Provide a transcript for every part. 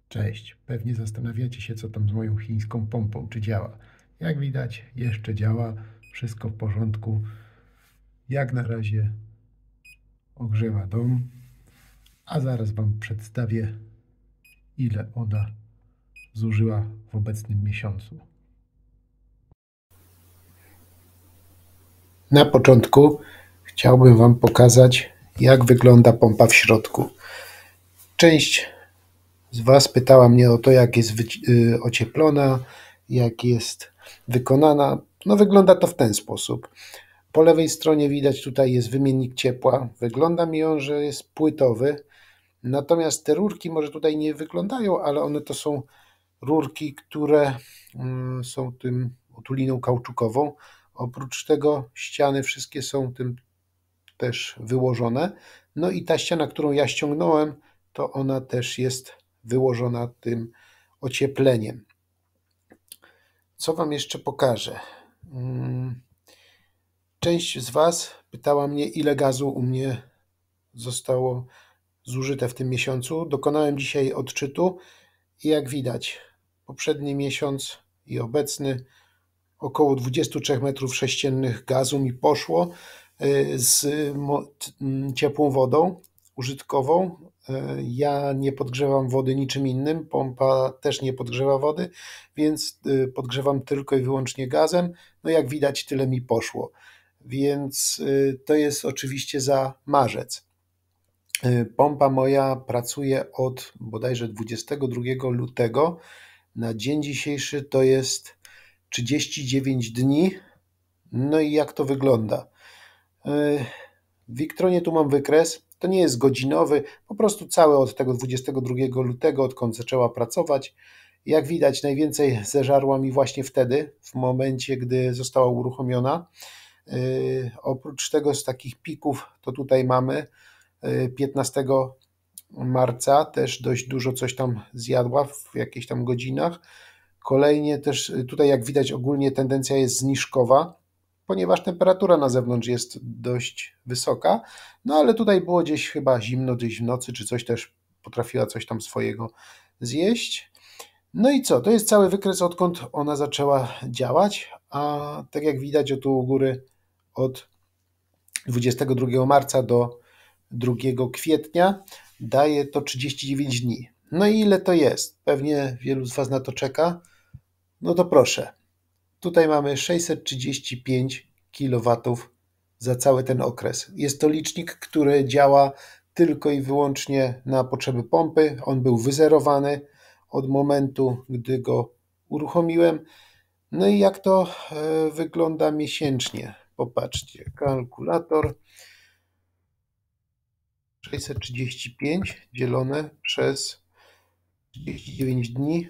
Cześć, pewnie zastanawiacie się, co tam z moją chińską pompą, czy działa. Jak widać, jeszcze działa, wszystko w porządku. Jak na razie ogrzewa dom, a zaraz Wam przedstawię, ile ona zużyła w obecnym miesiącu. Na początku chciałbym Wam pokazać, jak wygląda pompa w środku. Część z Was pytała mnie o to, jak jest ocieplona, jak jest wykonana. No wygląda to w ten sposób. Po lewej stronie widać, tutaj jest wymiennik ciepła. Wygląda mi on, że jest płytowy. Natomiast te rurki może tutaj nie wyglądają, ale one to są rurki, które są tym otuliną kauczukową. Oprócz tego ściany wszystkie są tym też wyłożone. No i ta ściana, którą ja ściągnąłem, to ona też jest wyłożona tym ociepleniem. Co Wam jeszcze pokażę? Część z Was pytała mnie, ile gazu u mnie zostało zużyte w tym miesiącu. Dokonałem dzisiaj odczytu i jak widać, poprzedni miesiąc i obecny około 23 m3 gazu mi poszło z ciepłą wodą użytkową. Ja nie podgrzewam wody niczym innym, pompa też nie podgrzewa wody, więc podgrzewam tylko i wyłącznie gazem. No jak widać, tyle mi poszło. Więc to jest oczywiście za marzec. Pompa moja pracuje od bodajże 22 lutego. Na dzień dzisiejszy to jest 39 dni. No i jak to wygląda? W Victronie tu mam wykres. To nie jest godzinowy, po prostu cały od tego 22 lutego, odkąd zaczęła pracować. Jak widać, najwięcej zeżarła mi właśnie wtedy, w momencie, gdy została uruchomiona. Oprócz tego z takich pików, to tutaj mamy 15 marca też dość dużo coś tam zjadła w jakichś tam godzinach. Kolejnie też tutaj, jak widać, ogólnie tendencja jest zniżkowa, ponieważ temperatura na zewnątrz jest dość wysoka. No ale tutaj było gdzieś chyba zimno, gdzieś w nocy czy coś, też potrafiła coś tam swojego zjeść. No i co? To jest cały wykres, odkąd ona zaczęła działać, a tak jak widać, o tu u góry od 22 marca do 2 kwietnia daje to 39 dni. No i ile to jest? Pewnie wielu z Was na to czeka. No to proszę. Tutaj mamy 635 kW za cały ten okres. Jest to licznik, który działa tylko i wyłącznie na potrzeby pompy. On był wyzerowany od momentu, gdy go uruchomiłem. No i jak to wygląda miesięcznie? Popatrzcie, kalkulator 635 dzielone przez 39 dni,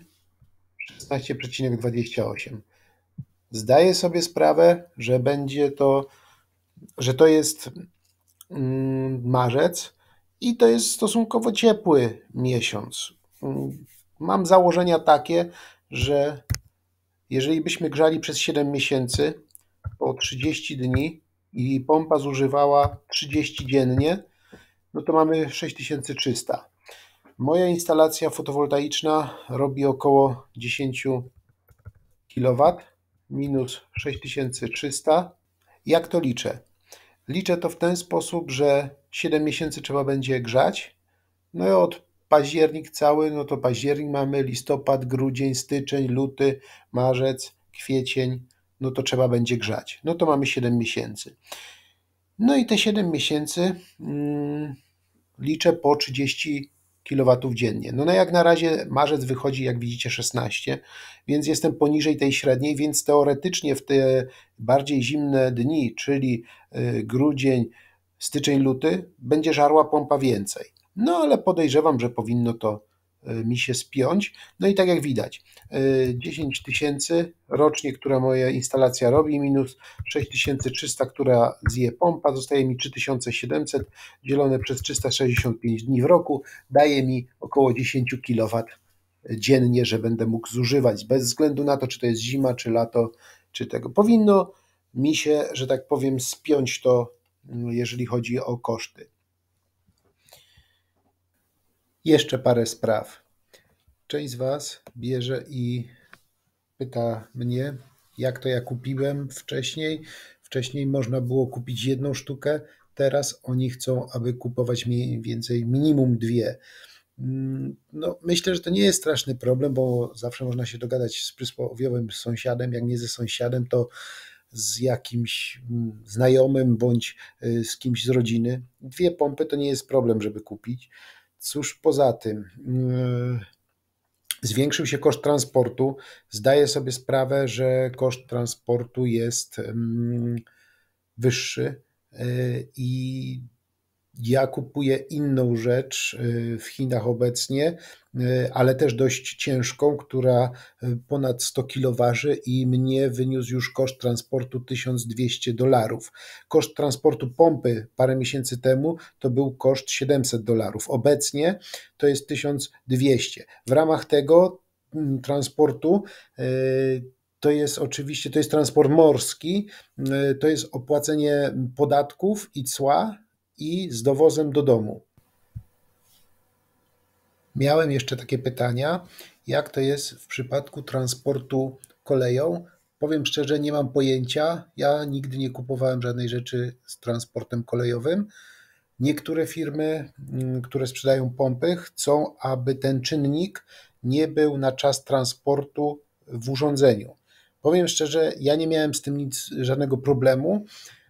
16,28. Zdaję sobie sprawę, że będzie to, że to jest marzec i to jest stosunkowo ciepły miesiąc. Mam założenia takie, że jeżeli byśmy grzali przez 7 miesięcy po 30 dni i pompa zużywała 30 dziennie, no to mamy 6300. Moja instalacja fotowoltaiczna robi około 10 kW minus 6300. Jak to liczę? Liczę to w ten sposób, że 7 miesięcy trzeba będzie grzać. No i od październik cały, no to październik mamy, listopad, grudzień, styczeń, luty, marzec, kwiecień, no to trzeba będzie grzać. No to mamy 7 miesięcy. No i te 7 miesięcy liczę po 30 kW dziennie. No jak na razie marzec wychodzi, jak widzicie, 16, więc jestem poniżej tej średniej, więc teoretycznie w te bardziej zimne dni, czyli grudzień, styczeń, luty, będzie żarła pompa więcej. No ale podejrzewam, że powinno to mi się spiąć. No i tak jak widać, 10 tysięcy rocznie, która moja instalacja robi, minus 6300, która zje pompa, zostaje mi 3700 dzielone przez 365 dni w roku, daje mi około 10 kW dziennie, że będę mógł zużywać, bez względu na to, czy to jest zima, czy lato, czy tego. Powinno mi się, że tak powiem, spiąć to, jeżeli chodzi o koszty. Jeszcze parę spraw. Część z Was bierze i pyta mnie, jak to ja kupiłem wcześniej. Wcześniej można było kupić jedną sztukę, teraz oni chcą, aby kupować mniej więcej minimum dwie. No, myślę, że to nie jest straszny problem, bo zawsze można się dogadać z przysłowiowym sąsiadem. Jak nie ze sąsiadem, to z jakimś znajomym bądź z kimś z rodziny. Dwie pompy to nie jest problem, żeby kupić. Cóż poza tym, zwiększył się koszt transportu. Zdaję sobie sprawę, że koszt transportu jest wyższy i ja kupuję inną rzecz w Chinach obecnie, ale też dość ciężką, która ponad 100 kg waży i mnie wyniósł już koszt transportu $1200. Koszt transportu pompy parę miesięcy temu to był koszt $700. Obecnie to jest 1200. W ramach tego transportu to jest oczywiście, to jest transport morski, to jest opłacenie podatków i cła i z dowozem do domu. Miałem jeszcze takie pytania, jak to jest w przypadku transportu koleją? Powiem szczerze, nie mam pojęcia. Ja nigdy nie kupowałem żadnej rzeczy z transportem kolejowym. Niektóre firmy, które sprzedają pompy, chcą, aby ten czynnik nie był na czas transportu w urządzeniu. Powiem szczerze, ja nie miałem z tym żadnego problemu.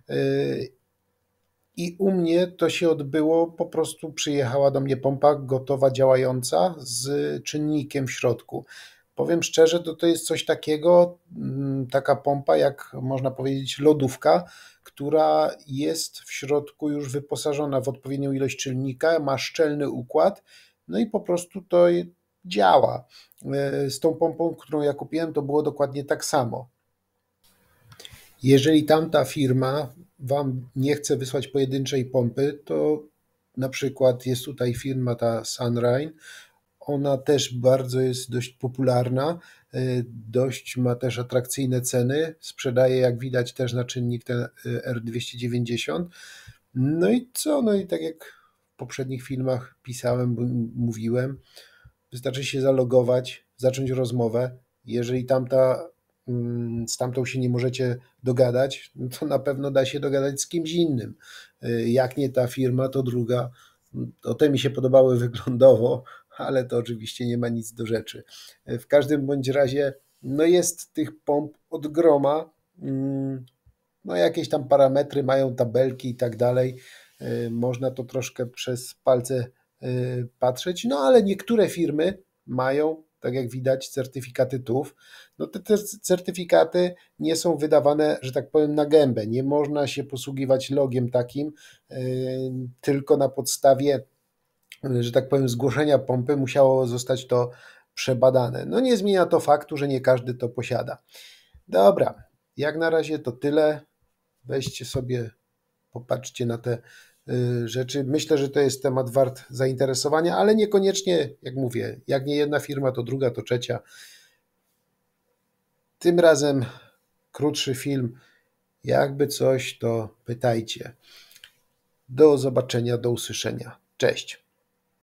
I u mnie to się odbyło, po prostu przyjechała do mnie pompa gotowa, działająca z czynnikiem w środku. Powiem szczerze, to jest coś takiego, taka pompa, jak można powiedzieć lodówka, która jest w środku już wyposażona w odpowiednią ilość czynnika, ma szczelny układ, no i po prostu to działa. Z tą pompą, którą ja kupiłem, to było dokładnie tak samo. Jeżeli tamta firma Wam nie chce wysłać pojedynczej pompy, to na przykład jest tutaj firma ta Sunrine, ona też bardzo jest dość popularna, dość ma też atrakcyjne ceny, sprzedaje jak widać też na czynnik ten R290. No i co? No i tak jak w poprzednich filmach pisałem, mówiłem, wystarczy się zalogować, zacząć rozmowę. Jeżeli z tamtą się nie możecie dogadać, no to na pewno da się dogadać z kimś innym. Jak nie ta firma, to druga. To te mi się podobały wyglądowo, ale to oczywiście nie ma nic do rzeczy. W każdym bądź razie, no jest tych pomp od groma. No jakieś tam parametry mają, tabelki i tak dalej. Można to troszkę przez palce patrzeć, no ale niektóre firmy mają, tak jak widać, certyfikaty TÜV. No te certyfikaty nie są wydawane, że tak powiem, na gębę. Nie można się posługiwać logiem takim, tylko na podstawie, że tak powiem, zgłoszenia pompy musiało zostać to przebadane. No nie zmienia to faktu, że nie każdy to posiada. Dobra, jak na razie to tyle. Weźcie sobie, popatrzcie na te rzeczy. Myślę, że to jest temat wart zainteresowania, ale niekoniecznie, jak mówię, jak nie jedna firma, to druga, to trzecia. Tym razem krótszy film. Jakby coś, to pytajcie. Do zobaczenia, do usłyszenia. Cześć.